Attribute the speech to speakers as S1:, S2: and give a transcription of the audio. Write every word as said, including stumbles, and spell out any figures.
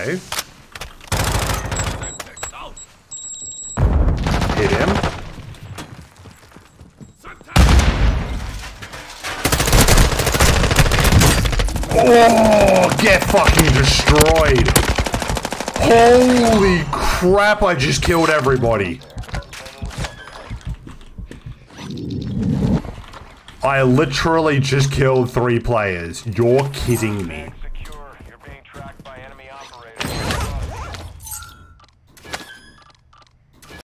S1: Okay. Hit him. Oh, get fucking destroyed. Holy crap, I just killed everybody. I literally just killed three players. You're kidding me.